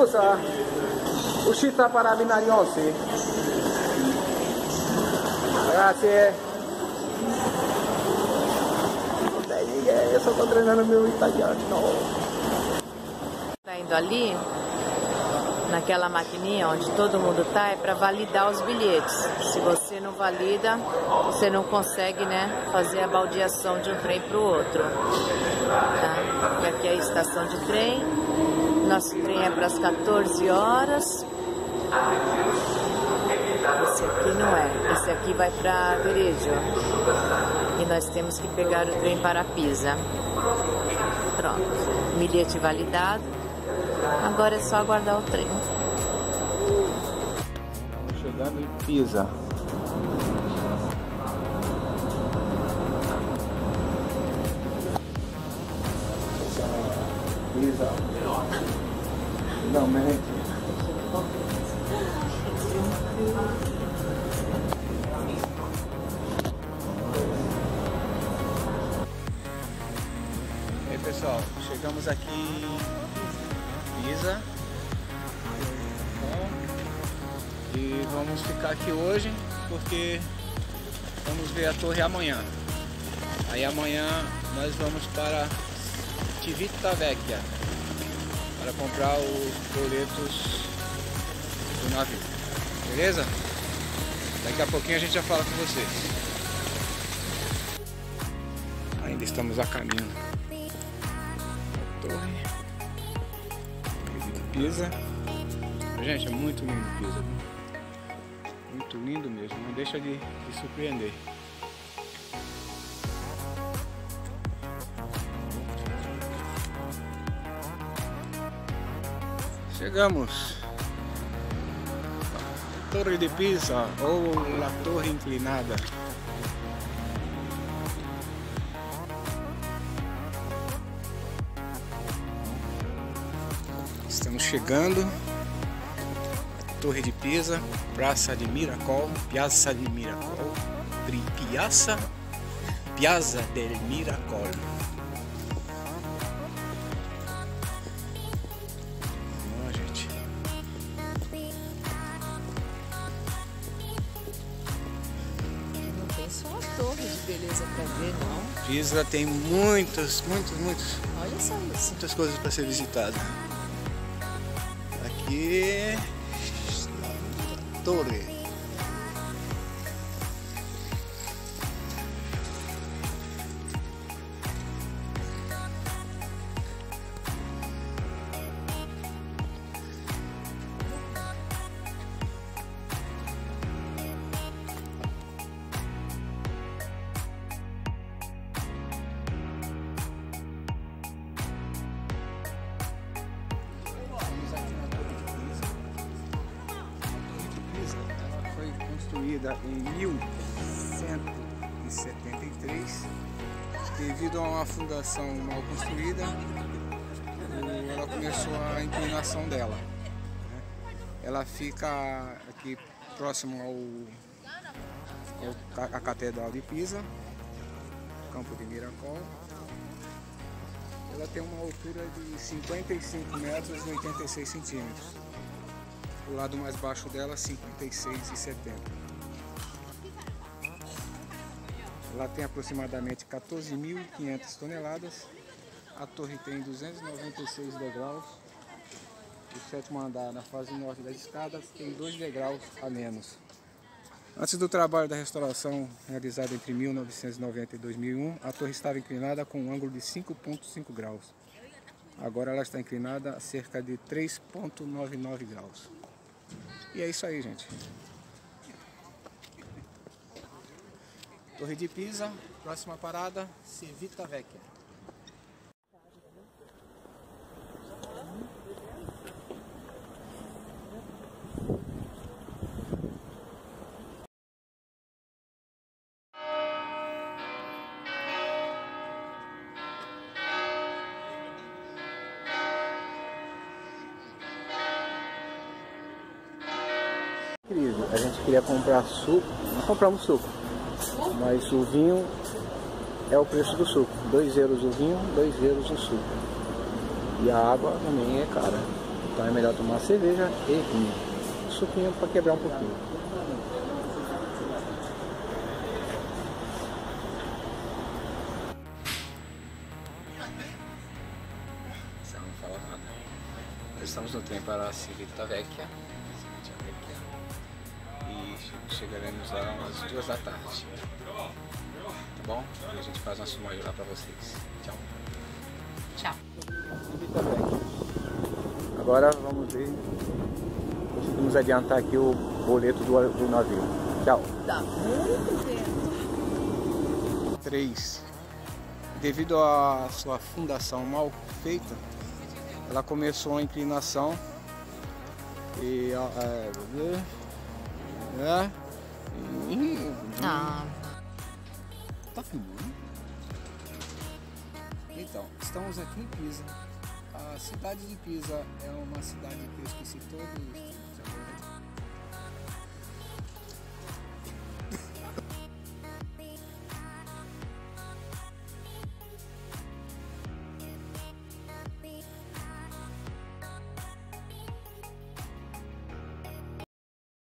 Scusa, uscita para Binarionsi. Grazie. Eu só tô treinando meu italiano. Tá indo ali, naquela maquininha onde todo mundo tá, é para validar os bilhetes. Se você não valida, você não consegue, né, fazer a baldeação de um trem para o outro. Tá? E aqui é a estação de trem. Nosso trem é para as 14 horas. Esse aqui não é. Esse aqui vai para Viareggio. E nós temos que pegar o trem para Pisa. Pronto. Bilhete validado. Agora é só aguardar o trem. Estamos chegando em Pisa. Pisa. Não, mente. E aí, pessoal, chegamos aqui em Pisa e vamos ficar aqui hoje porque vamos ver a torre amanhã. Aí amanhã nós vamos para Civitavecchia para comprar os boletos do navio, beleza? Daqui a pouquinho a gente já fala com vocês. Ainda estamos a caminho da torre de Pisa. Gente, é muito lindo Pisa, muito lindo mesmo, não deixa de surpreender. Chegamos. Torre de Pisa ou a Torre Inclinada. Estamos chegando à Torre de Pisa, Praça de Miracol, Piazza de Miracol, Piazza del Miracol. Torre de beleza para ver, não? Pisa tem muitas Olha só isso. muitas coisas para ser visitada. Aqui a torre. Construída em 1173, devido a uma fundação mal construída, ela começou a inclinação dela. Ela fica aqui próximo à Catedral de Pisa, Campo de Miracol. Ela tem uma altura de 55 metros e 86 centímetros. O lado mais baixo dela, 56,70. Ela tem aproximadamente 14.500 toneladas. A torre tem 296 degraus. O sétimo andar, na fase norte das escadas, tem 2 degraus a menos. Antes do trabalho da restauração realizado entre 1990 e 2001, a torre estava inclinada com um ângulo de 5,5 graus. Agora ela está inclinada a cerca de 3,99 graus. E é isso aí, gente. Torre de Pisa, próxima parada, Civitavecchia. A gente queria comprar suco, não compramos suco, mas o vinho é o preço do suco, 2 euros o vinho, 2 euros o suco, e a água também é cara. Então é melhor tomar cerveja e suquinho para quebrar um pouquinho. Não fala nada. Nós estamos no trem para Civitavecchia e chegaremos lá umas 2 da tarde. Tá bom? E a gente faz uma filmagem lá para vocês. Tchau. Tchau. Agora vamos ver. Conseguimos adiantar aqui o boleto do navio. Tchau. Tá muito tempo. 3. Devido à sua fundação mal feita, ela começou a inclinação e tá filmando? Então, estamos aqui em Pisa. A cidade de Pisa é uma cidade que eu esqueci todo